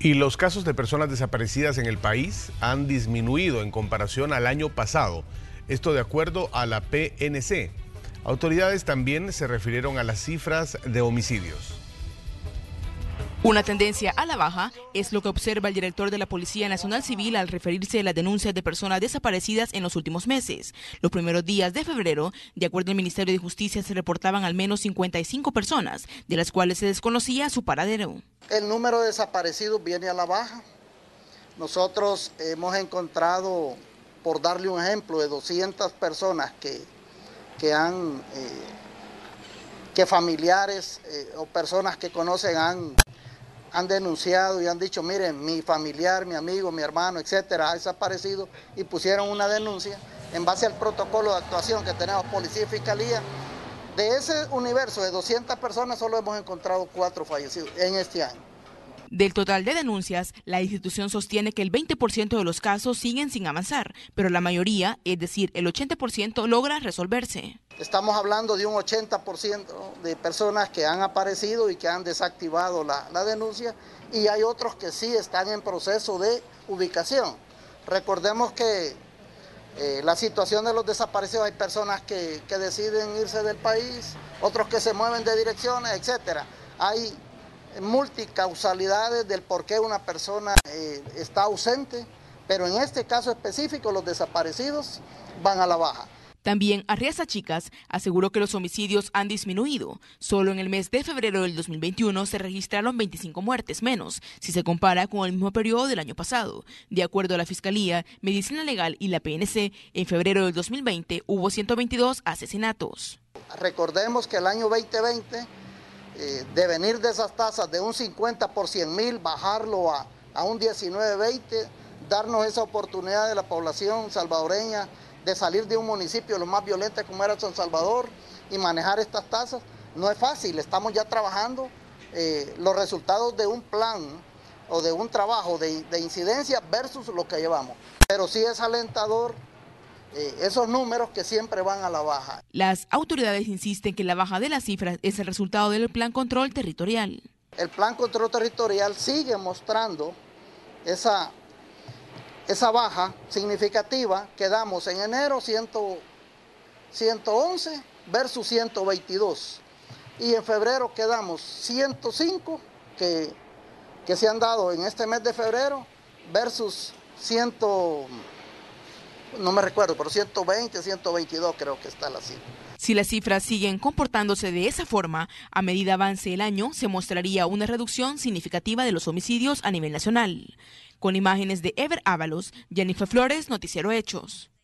Y los casos de personas desaparecidas en el país han disminuido en comparación al año pasado. Esto de acuerdo a la PNC. Autoridades también se refirieron a las cifras de homicidios. Una tendencia a la baja es lo que observa el director de la Policía Nacional Civil al referirse a las denuncias de personas desaparecidas en los últimos meses. Los primeros días de febrero, de acuerdo al Ministerio de Justicia, se reportaban al menos 55 personas, de las cuales se desconocía su paradero. El número de desaparecidos viene a la baja. Nosotros hemos encontrado, por darle un ejemplo, de 200 personas que familiares o personas que conocen han denunciado y han dicho, miren, mi familiar, mi amigo, mi hermano, etcétera, ha desaparecido, y pusieron una denuncia en base al protocolo de actuación que tenemos Policía y Fiscalía. De ese universo de 200 personas solo hemos encontrado 4 fallecidos en este año. Del total de denuncias, la institución sostiene que el 20% de los casos siguen sin avanzar, pero la mayoría, es decir, el 80%, logra resolverse. Estamos hablando de un 80% de personas que han aparecido y que han desactivado la denuncia, y hay otros que sí están en proceso de ubicación. Recordemos que la situación de los desaparecidos, hay personas que deciden irse del país, otros que se mueven de direcciones, etcétera. Hay multicausalidades del por qué una persona está ausente, pero en este caso específico los desaparecidos van a la baja. También Arriaza Chicas aseguró que los homicidios han disminuido. Solo en el mes de febrero del 2021 se registraron 25 muertes menos, si se compara con el mismo periodo del año pasado. De acuerdo a la Fiscalía, Medicina Legal y la PNC, en febrero del 2020 hubo 122 asesinatos. Recordemos que el año 2020, de venir de esas tasas de un 50 por 100.000, bajarlo a un 19-20, darnos esa oportunidad de la población salvadoreña de salir de un municipio lo más violento como era San Salvador y manejar estas tasas, no es fácil. Estamos ya trabajando los resultados de un plan o de un trabajo de incidencia versus lo que llevamos. Pero sí es alentador esos números que siempre van a la baja. Las autoridades insisten que la baja de las cifras es el resultado del Plan Control Territorial. El Plan Control Territorial sigue mostrando esa baja significativa que damos en enero, 111 versus 122. Y en febrero quedamos 105 que se han dado en este mes de febrero versus 120, 122 creo que está la cifra. Si las cifras siguen comportándose de esa forma, a medida avance el año, se mostraría una reducción significativa de los homicidios a nivel nacional. Con imágenes de Ever Ábalos, Jennifer Flores, Noticiero Hechos.